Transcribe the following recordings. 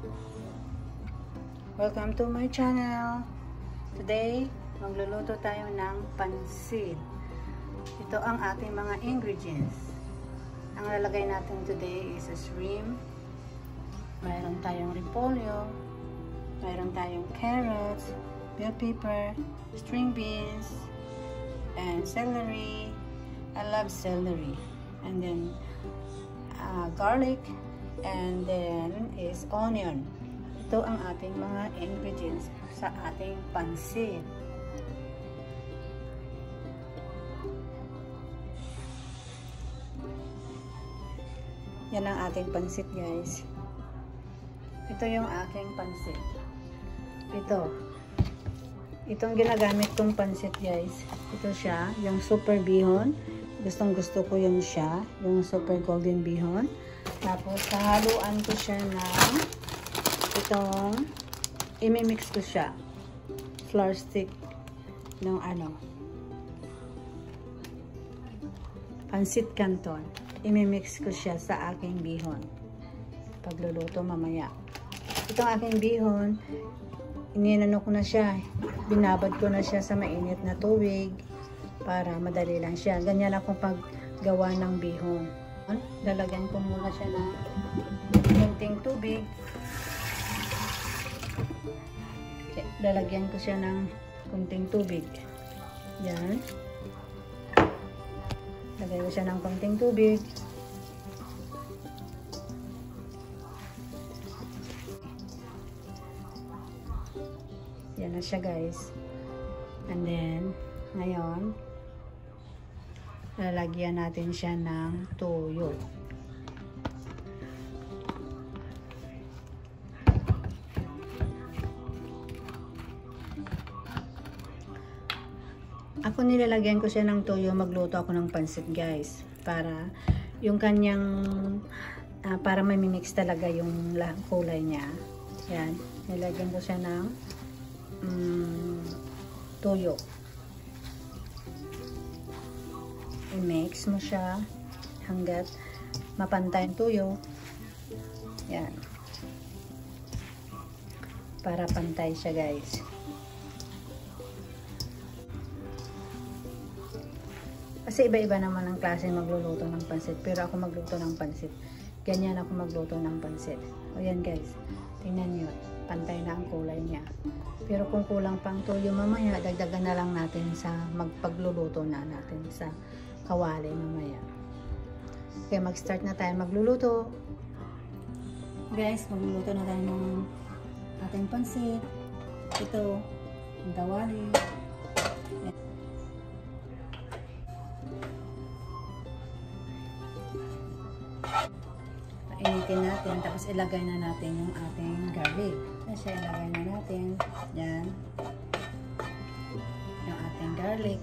Welcome to my channel. Today, magluluto tayo ng pansit. Ito ang ating mga ingredients. Ang lalagay natin today is a shrimp. Mayroon tayong repolyo. Mayroon tayong carrots, bell pepper, string beans, and celery. I love celery. And then garlic, and then is onion. Ito ang ating mga ingredients sa ating pansit. Yan ang ating pansit, guys. Ito yung aking pansit. Itong ginagamit kong pansit, guys. Ito siya, yung super bihon. Gustong-gusto ko yun siya, yung super golden bihon. Tapos, kahaluan ko siya ng itong, imimix ko siya. Flour stick ng pansit canton. Imimix ko siya sa aking bihon. Pagluluto mamaya. Itong aking bihon, ininano ko na siya. Binabad ko na siya sa mainit na tubig para madali lang siya. Ganyan akong paggawa ng bihon. Lalagyan ko muna siya ng konting tubig. Okay. Lalagyan ko siya ng konting tubig. Yan. Lagay ko siya ng konting tubig. Yan na siya, guys. And then, ngayon, lalagyan natin siya ng toyo. Ako nilalagyan ko siya ng toyo, magluto ako ng pansit, guys. Para yung kanyang, para may mimix talaga yung kulay niya. Yan. Nilagyan ko siya ng toyo. I-mix mo siya hanggat mapantay ang tuyo. Yan. Para pantay siya, guys. Kasi iba-iba naman ang klase magluluto ng pansit. Pero ako magluto ng pansit. Ganyan ako magluto ng pansit. O yan, guys. Tingnan nyo. Pantay na ang kulay niya. Pero kung kulang pang tuyo mamaya, dagdagan na lang natin sa magpagluluto na natin sa kawali mamaya. Okay, mag-start na tayo magluluto. Guys, magluluto na tayo ng ating pansit. Ito, ang kawali. Painitin natin, tapos ilagay na natin yung ating garlic. Kasi ilagay na natin. Yan. Yung ating garlic.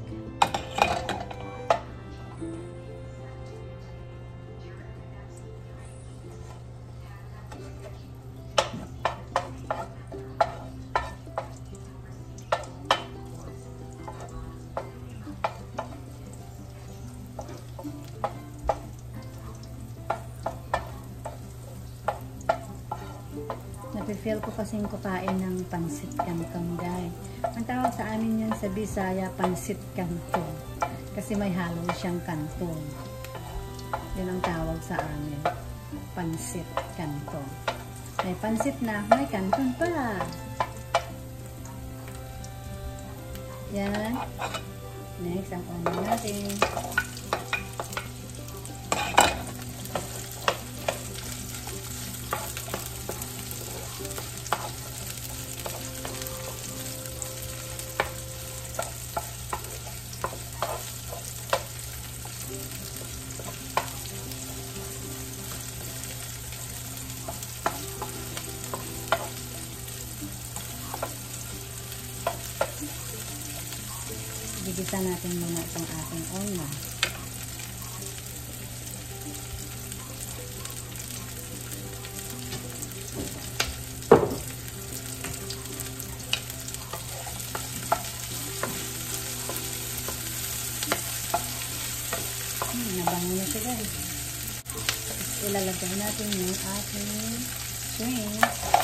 Napifeel ko kasing kukain ng pansit canton, guys. Ang tawag sa amin yan sa Bisaya, pansit canton. Kasi may halo siyang canton. Yun ang tawag sa amin. Pansit canton. May pansit na, may canton pa. Yan. Next, ang onion natin. Gigisa natin muna itong ating onion. Nabango na siya, guys. Ilalagay natin yung ating shrimp.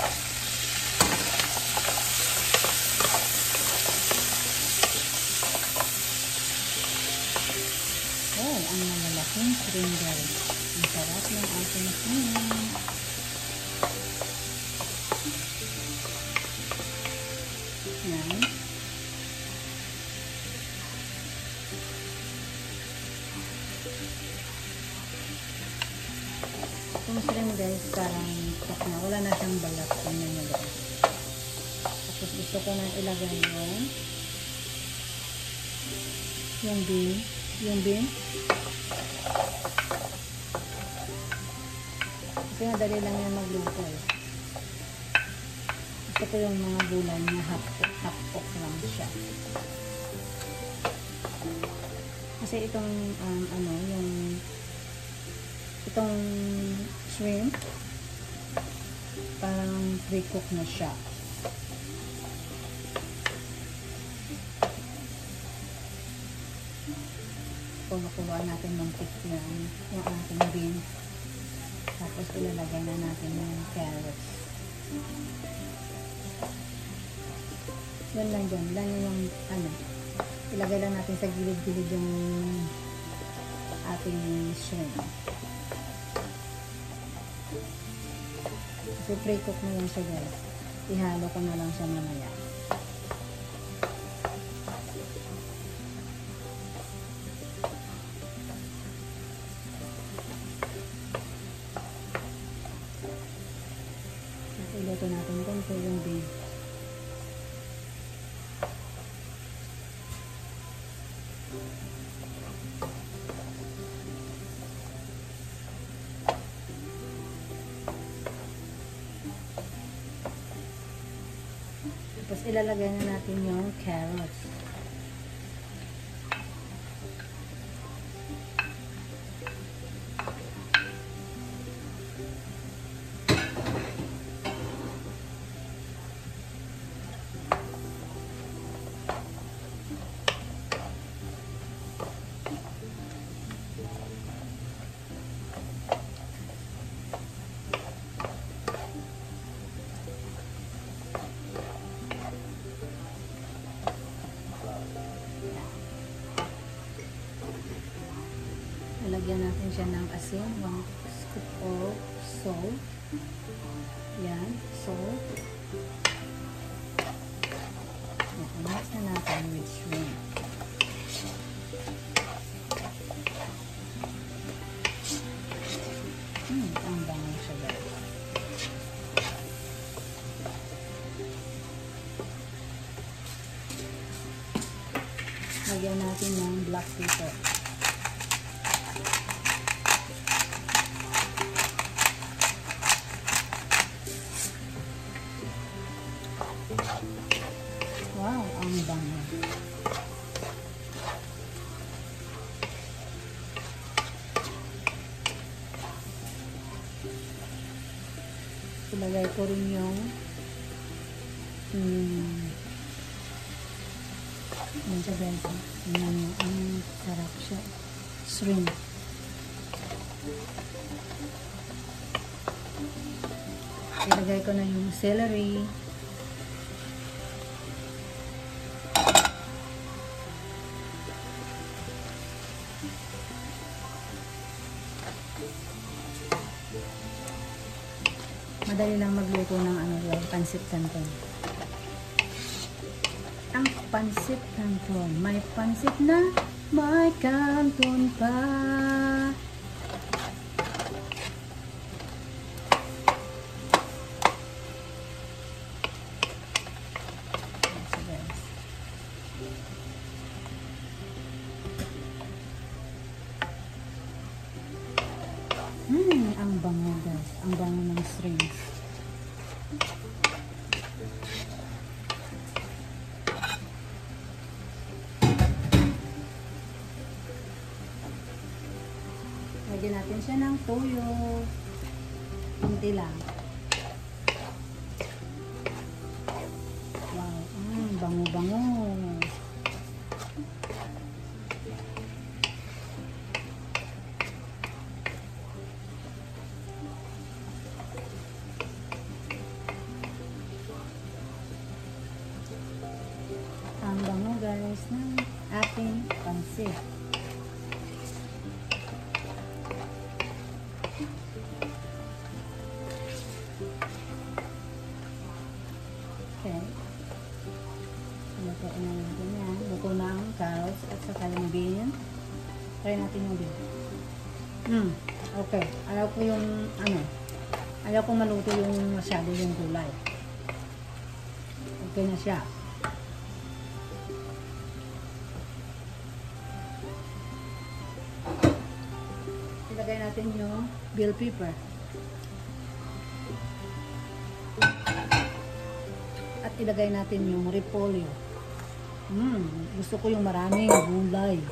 Oh, ang malalaking shrimp guys. Ang sarap ng ating shrimp. Yan. Itong shrimp guys, parang tok na. Wala na siyang balat. Tingnan nyo guys. Tapos gusto ko na ilagay yung bean. Yung bean. Kasi madali lang yung magluto eh. Gusto ko yung mga gulay niya hapok lang siya. Kasi itong itong shrimp parang pre-cook na siya. Kumukuha natin ng tip yung ating bean. Tapos ilalagay na natin yung carrots. Yan lang dyan. Lang yung ilagay lang natin sa gilid-gilid yung ating shrimp. Kasi pre-cook na yan siya guys. Ihalo ko na lang siya mamaya. Iluto natin konti yung bean. Tapos ilalagay na natin yung carrots. Lagyan natin siya ng asin, 1 scoop of salt. Yan, salt. Yan, mix na natin with shrimp. Ang bango siya guys. Lagyan natin ng black pepper. Wow, ang bango. Ilagay ko rin yung ang sarap siya. Shrimp. Ilagay ko na yung celery. Madali lang magluto ng pancit canton. Ang pancit canton, may pancit na may canton pa. Ang bango guys. Ang bango ng shrimp. Lagyan natin siya ng toyo. Kunti lang. Wow. Bango-bango. spicy. Okay. Lutuin na natin yan. Luto na ang carrots at saka yung bean. Try natin yung bean. Okay. Ayaw ko yung ayaw ko maluto yung masyado yung gulay. Okay na siya. Ilagay natin yung bell pepper. At ilagay natin yung repolyo. Gusto ko yung maraming gulay.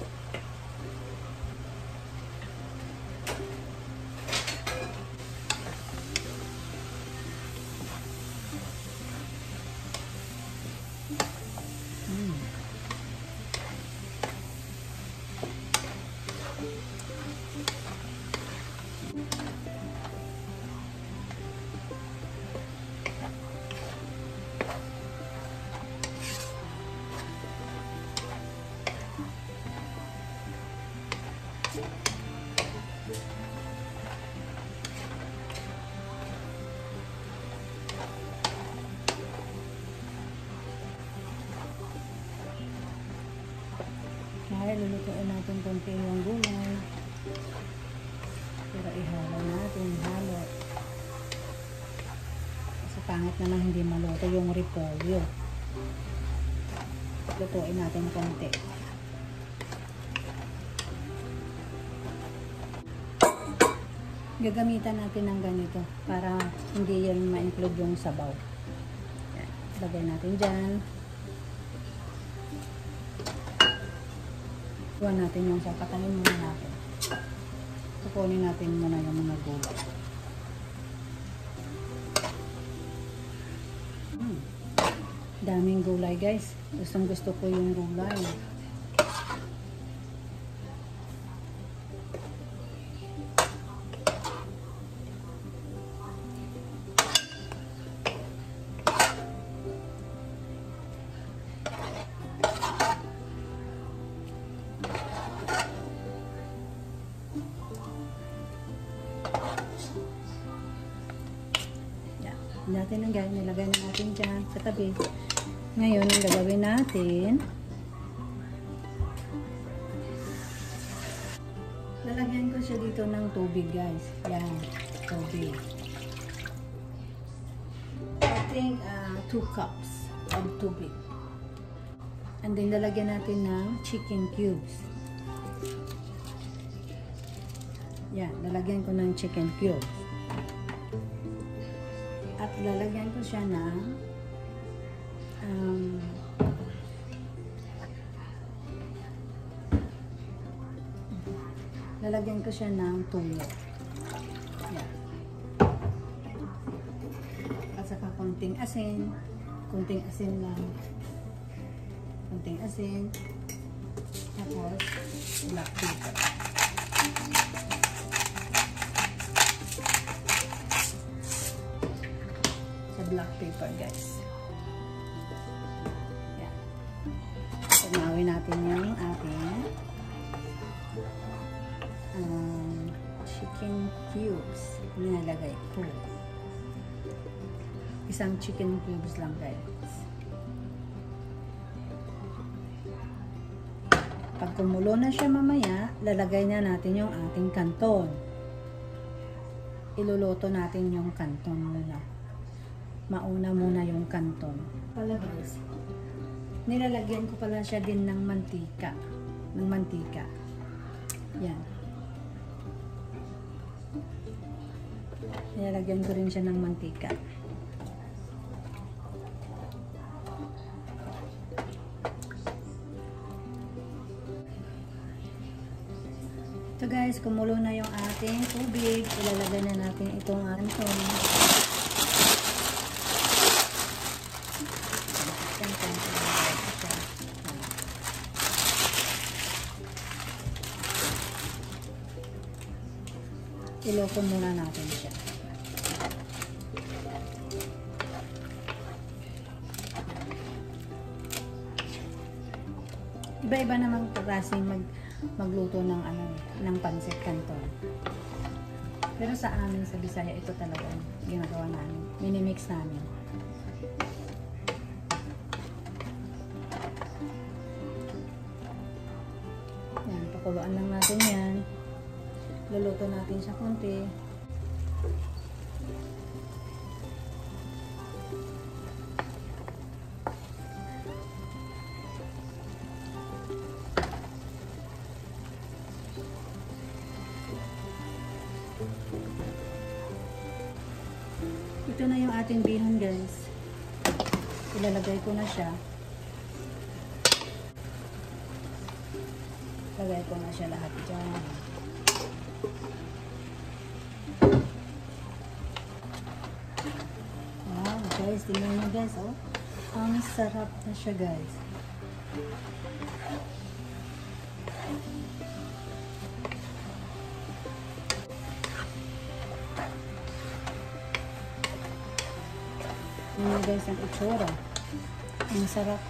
Kaya lulutuin natin konti yung gulay. Pero ihalo natin, halo. Kasi pangit naman hindi maluto yung repolyo. Lutuin natin konti. Gagamitan natin ng ganito para hindi yan ma-include yung sabaw. Yan. Lagay natin dyan. Iwan natin yung patayin muna natin. Kukunin natin muna yung mga gulay. Daming gulay guys. Gustong gusto ko yung gulay. Natin ang gawin, nilagay na natin dyan sa tabi. Ngayon, ang gagawin natin, lalagyan ko siya dito ng tubig guys. Yan, tubig. I think 2 cups of tubig. And then lalagyan natin ng chicken cubes. Yan, lalagyan ko ng chicken cubes. At lalagyan ko siya ng tuyo. Yan. At saka konting asin lang. Konting asin. Tapos black pepper. Black pepper guys. Yan. Pagmawin natin yung ating chicken cubes. Nilalagay ko. Isang chicken cubes lang guys. Pag kumulo na siya mamaya, lalagay na natin yung ating kanton. Iluluto natin yung kanton muna. Mauna muna yung kanton. Pala guys, nilalagyan ko pala siya din ng mantika. Yan. Nilalagyan ko rin siya ng mantika. So guys, kumulo na yung ating tubig. Ilalagay na natin itong kanton. Iloko muna natin siya. Iba-iba namang klaseng magluto ng ng pancit canton. Pero sa amin sa Bisaya ito talaga ginagawa namin. Minimix namin. Yan, pakuluan lang natin yan. Luluto natin siya konti. Ito na yung ating bihon, guys. Ilalagay ko na siya. Lagay ko na siya lahat dyan. Wow, guys. Tingnan nyo, guys. Oh, ang sarap na siya, guys. Yan guys ang itsura. Ang sarap.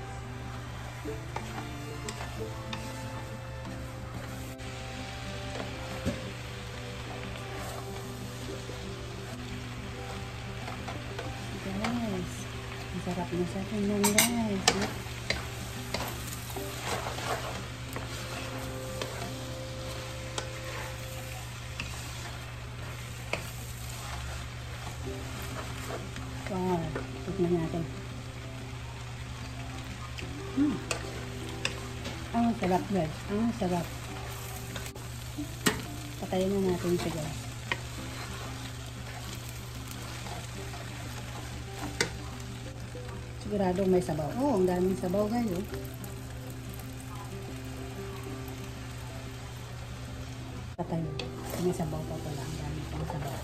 Guys, ang sarap na siya. Tingnan guys. Wow, tignan natin. Ang sarap guys, ang sarap. Patayin na natin siya guys. Siguradong may sabaw. Oh, ang daming sabaw guys. Oh. Patayin. May sabaw pa pala. Ang daming pang sabaw.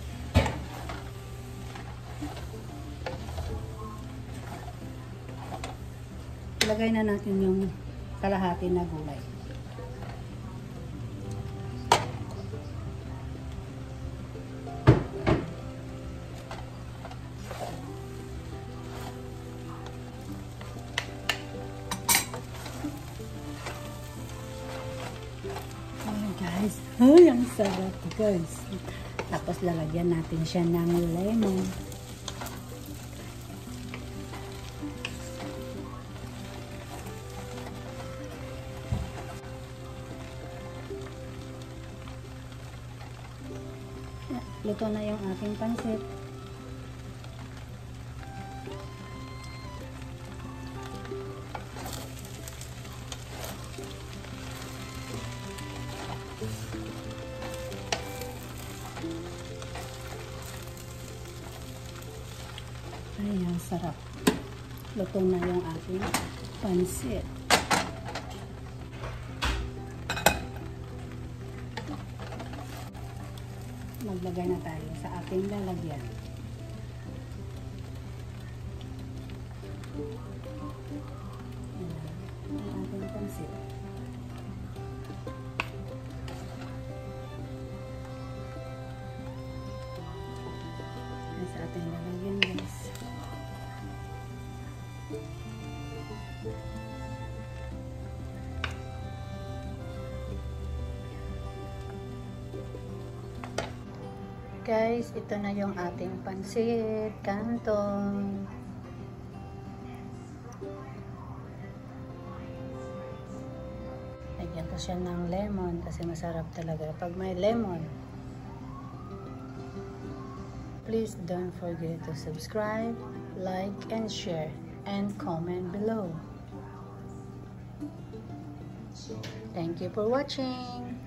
Ilagay na natin yung kalahati na gulay. Ayan guys. Ay, ang sarap guys. Tapos lalagyan natin siya ng lemon. Luto na yung ating pansit. Ay, ang sarap. Luto na yung ating pansit. Maglagay na tayo sa ating lalagyan. Ayan, ang ating pansit. Ayan sa ating lalagyan guys. Guys, ito na yung ating pansit canton. Lagyan ko siya ng lemon kasi masarap talaga pag may lemon. Please don't forget to subscribe, like, and share, and comment below. Thank you for watching.